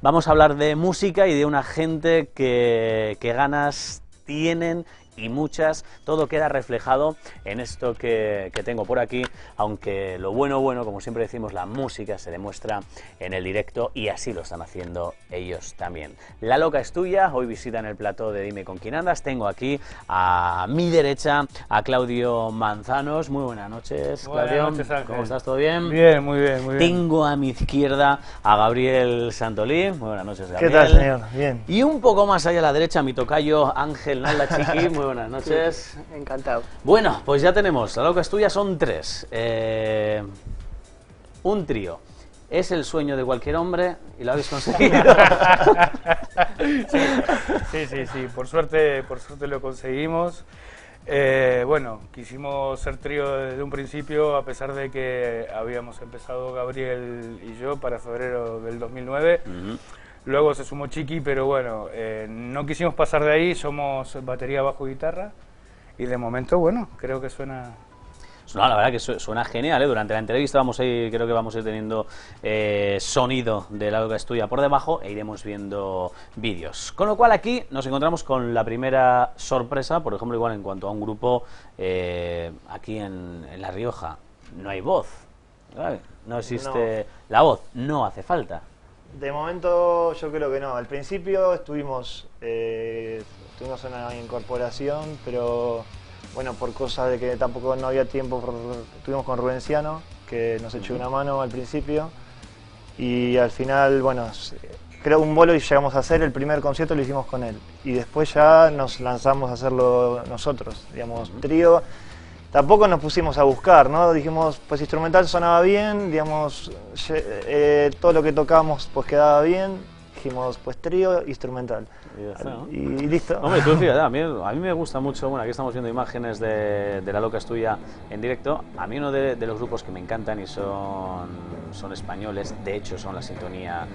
Vamos a hablar de música y de una gente que ganas tienen y muchas. Todo queda reflejado en esto que tengo por aquí, aunque lo bueno, como siempre decimos, la música se demuestra en el directo y así lo están haciendo ellos también. La Loca es tuya, hoy visitan el plató de Dime con quién andas. Tengo aquí a mi derecha a Claudio Manzanos. Muy buenas noches, Claudio. Buenas noches, Ángel. ¿Cómo estás? ¿Todo bien? Bien, muy bien, muy bien. Tengo a mi izquierda a Gabriel Santolí. Muy buenas noches, Gabriel. ¿Qué tal, señor? Bien. Y un poco más allá a la derecha, mi tocayo Ángel Nalda Chiqui. Muy buenas noches. Encantado. Bueno, pues ya tenemos, La Loca es tuya, son tres. Un trío. Es el sueño de cualquier hombre y lo habéis conseguido. Sí, por suerte lo conseguimos. Bueno, quisimos ser trío desde un principio, a pesar de que habíamos empezado Gabriel y yo para febrero del 2009. Luego se sumó Chiqui, pero bueno, no quisimos pasar de ahí. Somos batería, bajo y guitarra. Y de momento, bueno, creo que suena... No, la verdad que suena genial, ¿eh? Durante la entrevista creo que vamos a ir teniendo sonido de La Loca es tuya por debajo e iremos viendo vídeos. Con lo cual aquí nos encontramos con la primera sorpresa, por ejemplo, igual en cuanto a un grupo aquí en La Rioja. No hay voz, ¿vale? No existe la voz, no hace falta. De momento yo creo que no. Al principio estuvimos en una incorporación, pero bueno, por cosas de que tampoco no había tiempo, estuvimos con Rubenciano, que nos echó una mano al principio, y al final, bueno, creo un bolo y llegamos a hacer, el primer concierto lo hicimos con él, y después ya nos lanzamos a hacerlo nosotros, digamos, trío. Tampoco nos pusimos a buscar, ¿no? Dijimos, pues instrumental sonaba bien, digamos, todo lo que tocábamos pues quedaba bien, dijimos, pues trío, instrumental. Y listo. Hombre, tú fíjate, a mí me gusta mucho, bueno, aquí estamos viendo imágenes de La Loca es tuya en directo. A mí uno de los grupos que me encantan y son españoles, de hecho son la sintonía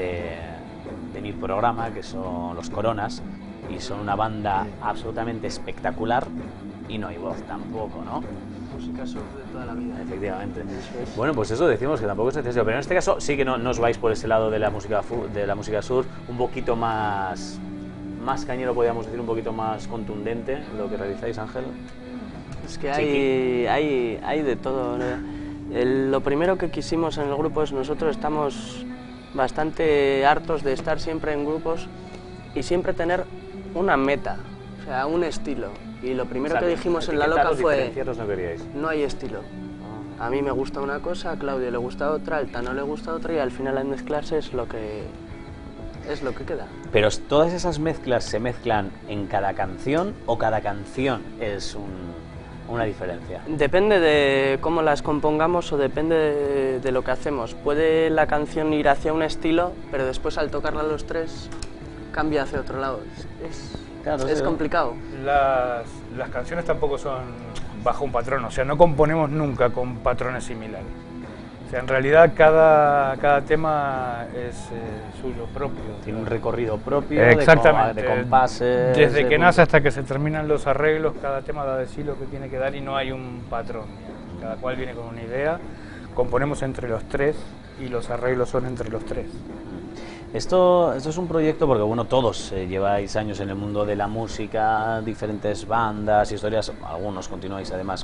de mi programa, que son Los Coronas, y son una banda absolutamente espectacular. Y no hay voz tampoco, ¿no? Música surf de toda la vida. Efectivamente. Bueno, pues eso decimos que tampoco es necesario, pero en este caso sí que no os vais por ese lado de la música surf, un poquito más cañero, podríamos decir, un poquito más contundente lo que realizáis, Ángel. Es que hay de todo, ¿no? Lo primero que quisimos en el grupo es nosotros estamos bastante hartos de estar siempre en grupos y siempre tener una meta, o sea, un estilo. Y lo primero que dijimos en La Loca fue, no hay estilo. A mí me gusta una cosa, a Claudio le gusta otra, al Tano le gusta otra y al final al mezclarse es lo que queda. Pero todas esas mezclas se mezclan en cada canción o cada canción es una diferencia. Depende de cómo las compongamos o depende de lo que hacemos. Puede la canción ir hacia un estilo, pero después al tocarla los tres cambia hacia otro lado. Es complicado. Las canciones tampoco son bajo un patrón, o sea, no componemos nunca con patrones similares. O sea, en realidad cada tema es suyo propio. Tiene un recorrido propio Exactamente. de compases. Desde que nace hasta que se terminan los arreglos, cada tema da de sí lo que tiene que dar y no hay un patrón. Cada cual viene con una idea, componemos entre los tres y los arreglos son entre los tres. Esto es un proyecto porque, bueno, todos lleváis años en el mundo de la música, diferentes bandas, historias, algunos continuáis además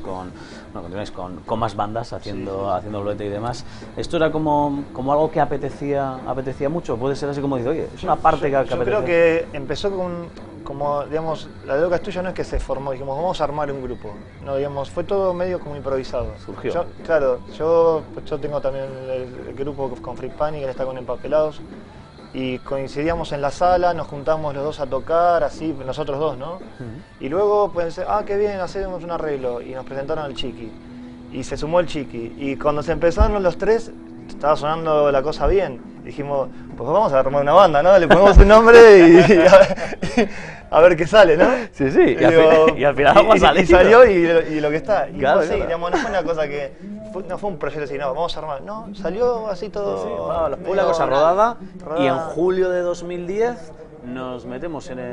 con más bandas haciendo boleta y demás. ¿Esto era como algo que apetecía mucho? ¿Puede ser así como dice, oye, es una parte que apetece? Yo creo que empezó como, digamos, La Loca es tuya no es que se formó, dijimos, vamos a armar un grupo. No, digamos, fue todo medio como improvisado. Surgió. Yo tengo también el grupo con Freak Panic, él está con Empapelados. Y coincidíamos en la sala, nos juntamos los dos a tocar, así, nosotros dos, ¿no? Y luego pensé, qué bien, hacemos un arreglo, y nos presentaron al Chiqui, y se sumó el Chiqui, y cuando se empezaron los tres, estaba sonando la cosa bien, dijimos, pues vamos a armar una banda, ¿no? Le ponemos un nombre y a ver qué sale, ¿no? Sí, y al final vamos a salir. Y salió y lo que está, y claro, fue así, digamos, no fue una cosa que... No fue un proyecto así, no, vamos a armar. No, salió así todo. Fue la cosa rodada y en julio de 2010 nos metemos en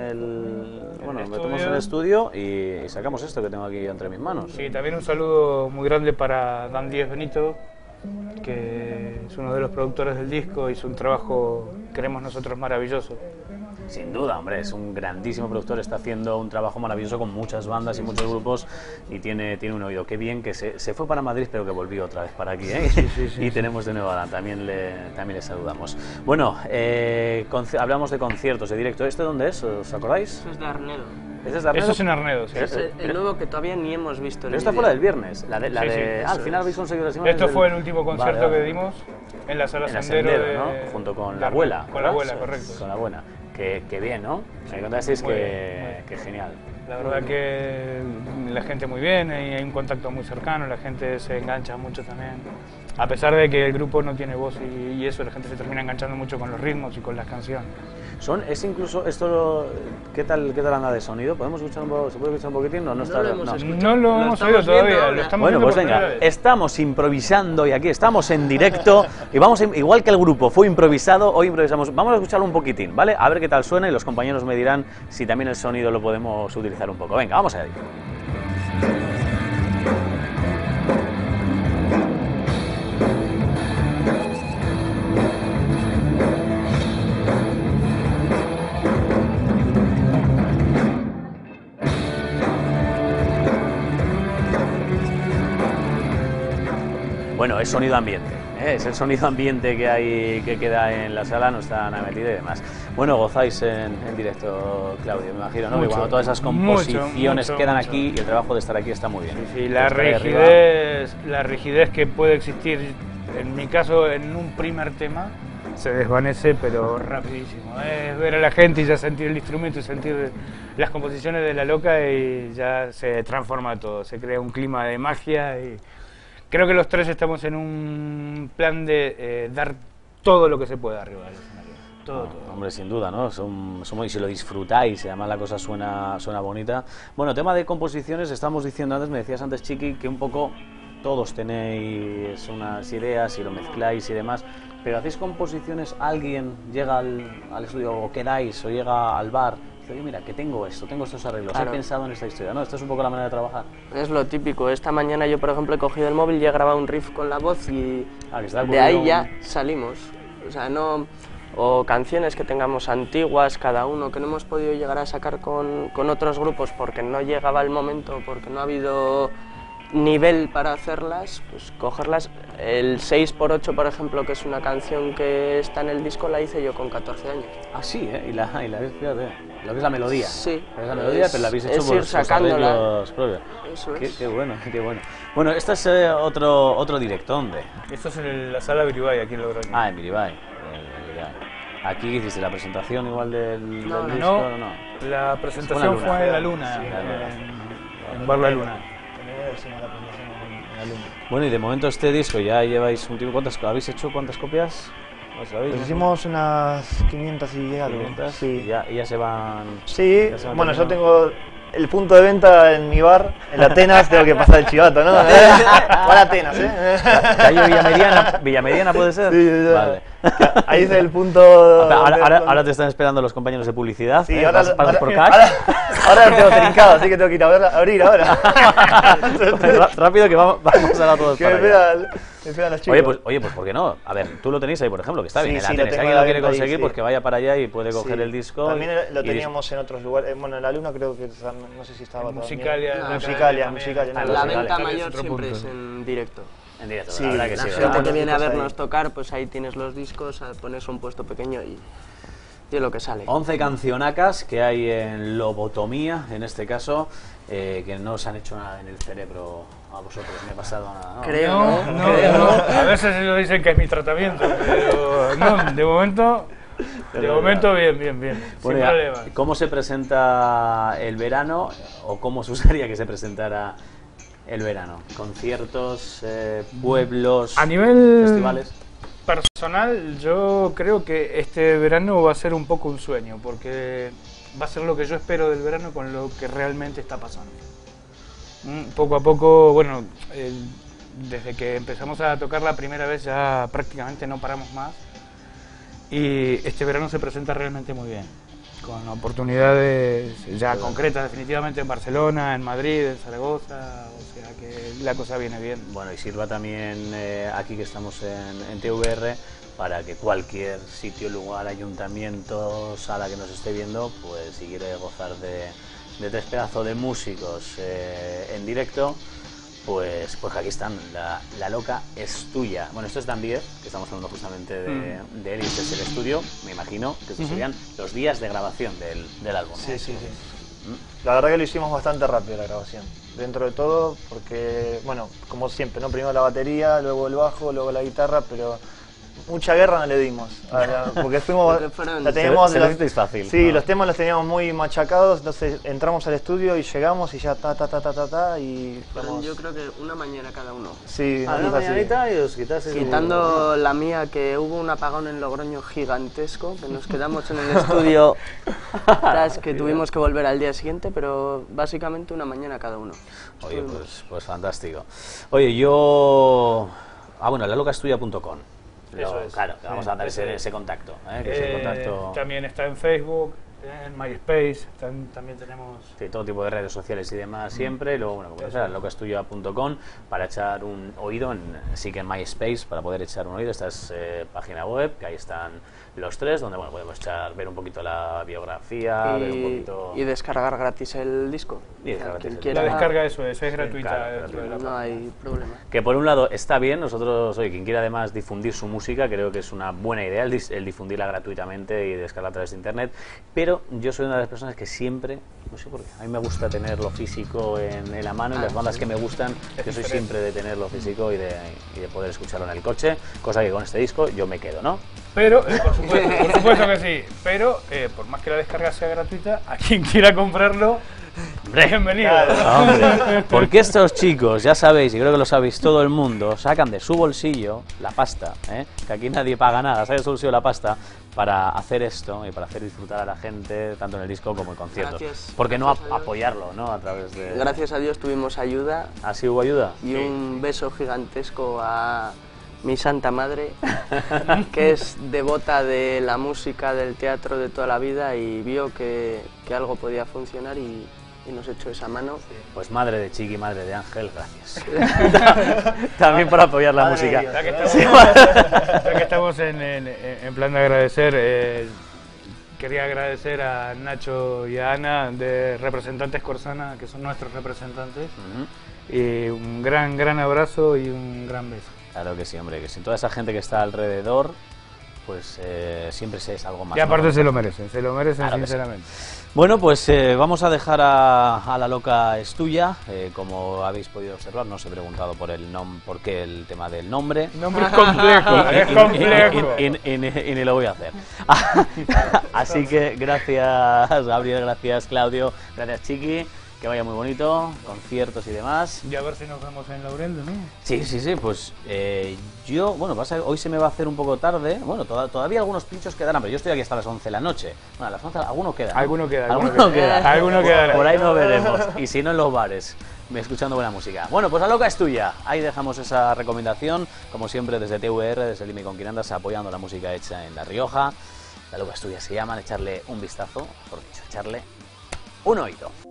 el estudio y sacamos esto que tengo aquí entre mis manos. Sí, también un saludo muy grande para Dan Díez Benito, que es uno de los productores del disco, hizo un trabajo, creemos nosotros, maravilloso. Sin duda, hombre, es un grandísimo productor, está haciendo un trabajo maravilloso con muchas bandas y muchos grupos y tiene un oído. Qué bien que se fue para Madrid, pero que volvió otra vez para aquí, ¿eh? Y tenemos de nuevo a Adán, también le saludamos. Bueno, hablamos de conciertos, de directo. ¿Este dónde es? ¿Os acordáis? Eso es de Arnedo. ¿Este es de Arnedo? Eso es en Arnedo, sí. Es el nuevo que todavía ni hemos visto. Pero esta fue la del viernes, al Sí, final habéis conseguido las imágenes. Esto fue el último concierto Vale. que dimos en la sala En la Sendero, Sendero, ¿no? Junto con la abuela. Con la abuela, correcto. Con la abuela. Que bien, ¿no? Me contasteis que genial. La verdad que la gente muy bien, hay un contacto muy cercano, la gente se engancha mucho también. A pesar de que el grupo no tiene voz y eso, la gente se termina enganchando mucho con los ritmos y con las canciones. Es incluso esto, ¿qué tal anda de sonido? ¿Podemos escuchar ¿Se puede escuchar un poquitín? No, está, No lo hemos oído todavía, lo estamos Bueno, viendo pues por venga, primera vez. estamos improvisando y aquí estamos en directo y vamos igual que el grupo fue improvisado, hoy improvisamos. Vamos a escucharlo un poquitín, ¿vale? A ver qué tal suena y los compañeros me dirán si también el sonido lo podemos utilizar un poco. Venga, vamos a ello. Bueno, es sonido ambiente, ¿eh? Es el sonido ambiente que hay, que queda en la sala, no está nada metido y demás. Bueno, gozáis en directo, Claudio, me imagino, ¿no? Mucho, que cuando todas esas composiciones mucho, quedan mucho. aquí y el trabajo de estar aquí está muy bien. Sí, la rigidez que puede existir, en mi caso, en un primer tema, se desvanece, pero rapidísimo. Es ver a la gente y ya sentir el instrumento y sentir las composiciones de La Loca y ya se transforma todo, se crea un clima de magia y creo que los tres estamos en un plan de dar todo lo que se pueda arriba del escenario. Todo. Hombre, sin duda, ¿no? Y si lo disfrutáis, y además la cosa suena bonita. Bueno, tema de composiciones, estamos diciendo antes, me decías antes, Chiqui, que un poco todos tenéis unas ideas y lo mezcláis y demás, pero hacéis composiciones, alguien llega al estudio o quedáis o llega al bar, dice, oye, mira, que tengo estos arreglos, Claro. he pensado en esta historia, ¿no? Esto es un poco la manera de trabajar. Es lo típico. Esta mañana yo, por ejemplo, he cogido el móvil y he grabado un riff con la voz y Que está de ahí ocurriendo ya salimos. O sea, no... O canciones que tengamos antiguas, cada uno, que no hemos podido llegar a sacar con otros grupos porque no llegaba el momento, porque no ha habido nivel para hacerlas, pues cogerlas. El 6x8, por ejemplo, que es una canción que está en el disco, la hice yo con 14 años. Ah, sí, ¿eh? Y la fíjate, lo que es la melodía. Sí. Es la melodía, pero la habéis hecho es por ir sacándola. arreglos propios. Eso Qué es. bueno, qué bueno. Bueno, este es otro directo, ¿dónde? Esto es en la sala Viribay, aquí en Logroño. Ah, en Miribay. Aquí hiciste la presentación igual del No, disco, No, la presentación Luna. fue en La Luna, Sí, La Luna. en Bar La Luna. Bueno, y de momento este disco ya lleváis un tiempo. ¿Habéis hecho cuántas copias? ¿Lo sabéis? Pues hicimos unas 500 y algo. 500, Sí. y ya se van. Sí, Ya se van bueno, yo terminando. tengo el punto de venta en mi bar, en Atenas, tengo que pasar el chivato, ¿no? Para Atenas, ¿eh? ¿Calle Villamediana puede ser? Sí, ya. Vale. Ahí es el punto... Ahora te están esperando los compañeros de publicidad. Sí, ¿eh? ahora, Pasas por cash. ahora lo tengo trincado, así que tengo que ir a abrir ahora. Rápido que vamos a todos Que para me allá. pegan los chicos. Oye, pues ¿por qué no? A ver, tú lo tenéis ahí, por ejemplo, que está Sí, bien. El sí, lo Atenas. Si tengo alguien a lo la quiere venta ahí, conseguir, sí. pues que vaya para allá y puede coger Sí. el disco. También lo y teníamos en otros lugares. Bueno, en La Luna creo que no sé si estaba En también. Musicalia, No, la Musicalia, también. Musicalia. Ah, no, La Musicalia. venta Es mayor otro siempre punto. es en directo. En directo, Sí, la verdad que la sí. gente ¿verdad? Gente que viene a cosas vernos ahí. tocar, pues ahí tienes los discos, pones un puesto pequeño y es lo que sale. 11 cancionacas que hay en Lobotomía, en este caso, que no os han hecho nada en el cerebro a vosotros, me ha pasado nada, ¿no? Creo, No, ¿no? no. A veces ellos dicen que es mi tratamiento, pero no, de momento bien, Bueno, sin ya, problema. ¿cómo se presenta el verano o cómo se usaría que se presentara el verano? ¿Conciertos, pueblos, A nivel festivales? personal, yo creo que este verano va a ser un poco un sueño, porque va a ser lo que yo espero del verano con lo que realmente está pasando. Poco a poco, bueno, desde que empezamos a tocar la primera vez ya prácticamente no paramos más y este verano se presenta realmente muy bien. con oportunidades ya concretas definitivamente en Barcelona, en Madrid, en Zaragoza, o sea que la cosa viene bien. Bueno, y sirva también aquí que estamos en TVR para que cualquier sitio, lugar, ayuntamiento, sala que nos esté viendo, pues si quiere gozar de 3 pedazos de músicos en directo, pues aquí están, la loca es tuya. Bueno, esto es Dan Bier, que estamos hablando justamente de él, y este es el estudio, me imagino que estos serían los días de grabación del álbum. Sí, sí, sí. La verdad que lo hicimos bastante rápido la grabación, dentro de todo, porque, bueno, como siempre, ¿no? Primero la batería, luego el bajo, luego la guitarra, pero mucha guerra no le dimos, porque fuimos, la teníamos, se lo hicisteis fácil. Sí, ¿no? Los temas los teníamos muy machacados, entonces entramos al estudio y llegamos y ya y Fueron, yo creo que una mañana cada uno. Sí, A una mañanita y os quitasteis. Quitando la mía, que hubo un apagón en Logroño gigantesco, que nos quedamos en el estudio, que tuvimos que volver al día siguiente, pero básicamente una mañana cada uno. Oye, pues fantástico. Oye, yo... bueno, lalocaestuya.com. Eso es. Claro, vamos a dar ese contacto. Que ese contacto... También está en Facebook, en MySpace, también tenemos... Sí, todo tipo de redes sociales y demás siempre. Y luego, bueno, como sea, lalocaestuya.com para echar un oído. Sí que en MySpace, para poder echar un oído, esta es página web, que ahí están los 3, donde bueno, podemos ver un poquito la biografía, ver un poquito... Y descargar gratis el disco. Y descargar gratis el La descarga es gratuita. Claro, dentro de la No hay problema. Que por un lado está bien, nosotros, oye, quien quiera además difundir su música, creo que es una buena idea el difundirla gratuitamente y descargarla a través de internet, pero yo soy una de las personas que siempre, no sé por qué, a mí me gusta tenerlo físico en la mano, y las bandas que me gustan, yo soy siempre de tenerlo físico y de poder escucharlo en el coche, cosa que con este disco yo me quedo, ¿no? Pero, por supuesto que sí, pero por más que la descarga sea gratuita, a quien quiera comprarlo, bienvenido. Claro. Hombre, porque estos chicos, ya sabéis, y creo que lo sabéis todo el mundo, sacan de su bolsillo la pasta, que aquí nadie paga nada, saca de su bolsillo la pasta para hacer esto y para hacer disfrutar a la gente, tanto en el disco como en conciertos. ¿Por qué no apoyarlo, no? A través de... Gracias a Dios tuvimos ayuda. ¿Así hubo ayuda? Y un beso gigantesco a mi santa madre, que es devota de la música, del teatro de toda la vida, y vio que algo podía funcionar y nos echó esa mano. Pues madre de Chiqui, madre de Ángel, gracias. También por apoyar la música. Ya que estamos en plan de agradecer, quería agradecer a Nacho y a Ana de Representantes Corsana, que son nuestros representantes, y un gran abrazo y un gran beso. Claro que sí, hombre, que sin toda esa gente que está alrededor, pues siempre se es algo más. Y aparte ¿no? se lo merecen claro, sinceramente. Bueno, pues vamos a dejar a La Loca es Tuya. Como habéis podido observar, no os he preguntado por qué el tema del nombre. Nombre es complejo, es complejo. Y ni lo voy a hacer. Así que gracias Gabriel, gracias Claudio, gracias Chiqui. Que vaya muy bonito, conciertos y demás. Y a ver si nos vemos en Laurel, ¿no? Sí, pues yo, bueno, hoy se me va a hacer un poco tarde. Bueno, todavía algunos pinchos quedarán, pero yo estoy aquí hasta las 11 de la noche. Bueno, a las 11 alguno queda, ¿no? Alguno queda. Alguno queda. Por ahí nos veremos. Y si no, en los bares, escuchando buena música. Bueno, pues La Loca es Tuya. Ahí dejamos esa recomendación, como siempre desde TVR, desde Lime con Quirandas, apoyando la música hecha en La Rioja. La Loca es Tuya se llama, echarle un vistazo, por dicho, echarle un oído.